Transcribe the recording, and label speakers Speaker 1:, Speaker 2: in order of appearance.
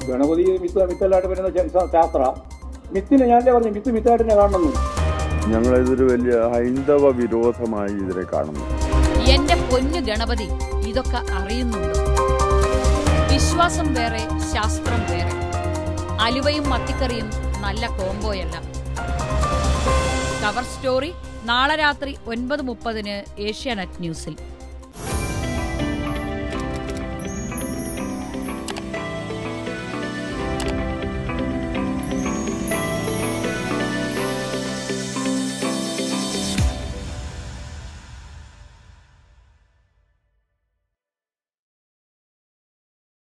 Speaker 1: ഗണപതി മിത്തല്ലായിട്ട് വരുന്ന ശാസ്ത്ര മിത്തിനെ ഞാനല്ലേ പറഞ്ഞു, മിത്തായിട്ട് തന്നെ കാണുന്നു.
Speaker 2: ഞങ്ങളിതൊരു വലിയ ഹൈന്ദവ വിരോധമായി ഇതിനെ കാണുന്നു.
Speaker 3: എന്റെ പൊന്നു ഗണപതി, ഇതൊക്കെ അറിയുന്നുണ്ട്. വിശ്വാസം വേറെ, ശാസ്ത്രം വേറെ. അലുവയും മത്തിക്കറിയും നല്ല കോംബോയല്ല. കവർ സ്റ്റോറി നാളെ രാത്രി 9:30 ഏഷ്യാനെറ്റ് ന്യൂസിൽ.